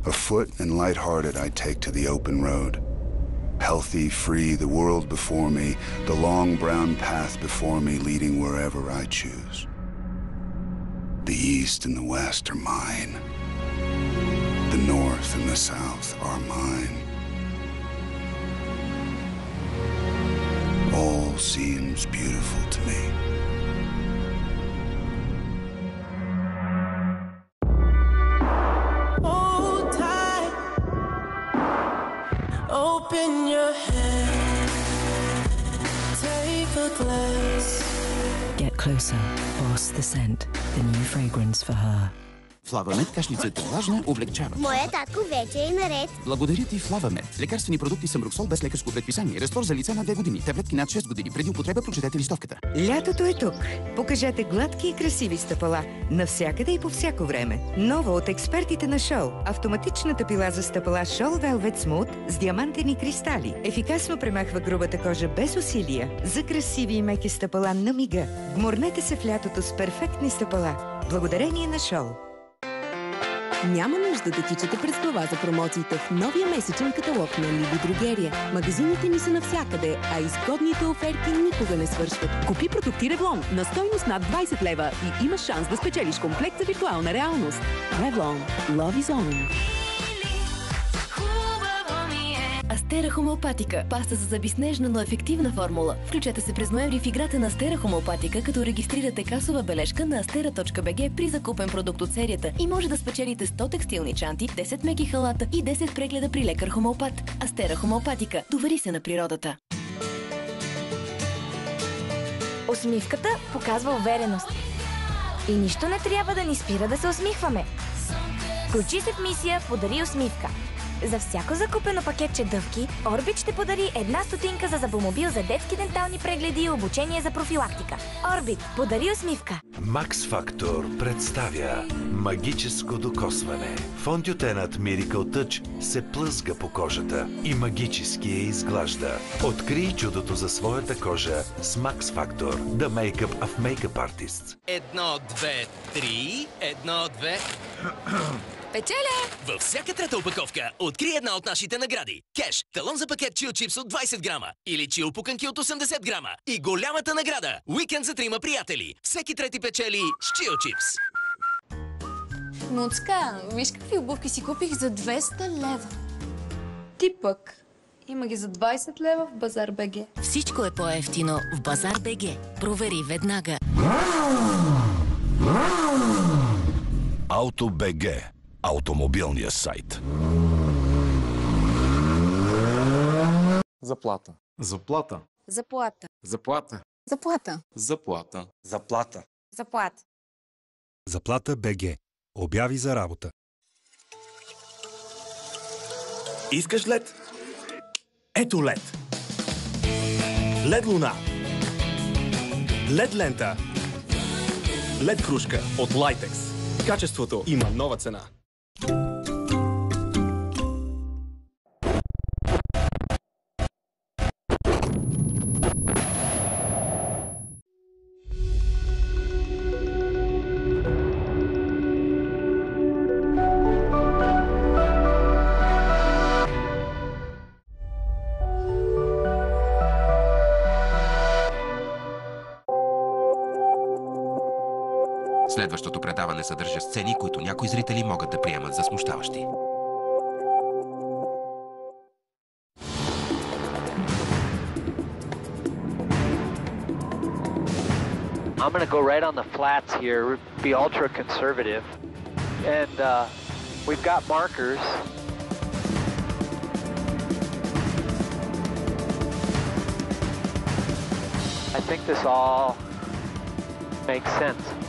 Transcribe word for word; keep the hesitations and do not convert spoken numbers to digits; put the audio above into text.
Afoot and lighthearted, I take to the open road. Healthy, free, the world before me, the long brown path before me leading wherever I choose. The east and the west are mine. The north and the south are mine. All seems beautiful to me. Hold tight. Open your head. Take a glass. Get closer. Boss the scent. The new fragrance for her. Флавамед, кашлицата влажна, облегчава. Моя татко вече е наред. Благодаря ти, Флавамед. Лекарствени продукти Съмруксол без лекарско предписание. Разтвор за лица на две години. Таблетки над шест години. Преди употреба прочетете листовката. Лятото е тук. Покажете гладки и красиви стъпала. Навсякъде и по всяко време. Нова от експертите на Шол. Автоматичната пила за стъпала Шол Velvet Smooth с диамантени кристали. Ефикасно премахва грубата кожа без усилия. За красиви и меки стъпала на мига. Вморнете се в лятото с перфектни стъпала. Благодарение на Шол. Няма нужда да тичате през глава за промоциите в новия месечен каталог на Lidl Дрогерия. Магазините ни са навсякъде, а изгодните оферти никога не свършват. Купи продукти Revlon на стойност над двайсет лева и имаш шанс да спечелиш комплект за виртуална реалност. Revlon. Love is on. Астера Хомеопатика. Паста за зъби с нежна, но ефективна формула. Включете се през ноември в играта на Астера Хомеопатика, като регистрирате касова бележка на астера точка би джи при закупен продукт от серията и може да спечелите сто текстилни чанти, десет меки халата и десет прегледа при лекар хомеопат. Астера Хомеопатика. Довери се на природата. Усмивката показва увереност. И нищо не трябва да ни спира да се усмихваме. Включи се в мисия "Подари усмивка". За всяко закупено пакетче дъвки, Орбит ще подари една стотинка за зъбомобил за детски дентални прегледи и обучение за профилактика. Орбит, подари усмивка! Макс Фактор представя магическо докосване. Фондютенът Miracle Touch се плъзга по кожата и магически я изглажда. Открий чудото за своята кожа с Макс Фактор. The Makeup of Makeup Artists. Едно, две, три, едно, две... Печеля! Във всяка трета опаковка откри една от нашите награди. Кеш, талон за пакет чил чипс от двайсет грама или чил пуканки от осемдесет грама. И голямата награда – уикенд за трима приятели. Всеки трети печели с чил чипс. Муцка, виж какви обувки си купих за двеста лева. Ти пък. Има ги за двайсет лева в Базар БГ. Всичко е по-евтино в Базар БГ. Провери веднага. АуtoБГ. Автомобилния сайт. Заплата. Заплата. Заплата. Заплата. Заплата. Заплата. Заплата. Заплата. Заплата БГ. Обяви за работа. Искаш лед? Ето лед. Лед луна. Лед лента. Лед кружка от Litex. Качеството има нова цена. Следващото предаване съдържа сцени, които някои зрители могат да приемат за смущаващи. I'm going to go right on the flats here, be ultra conservative. And uh, we've got markers. I think this all makes sense.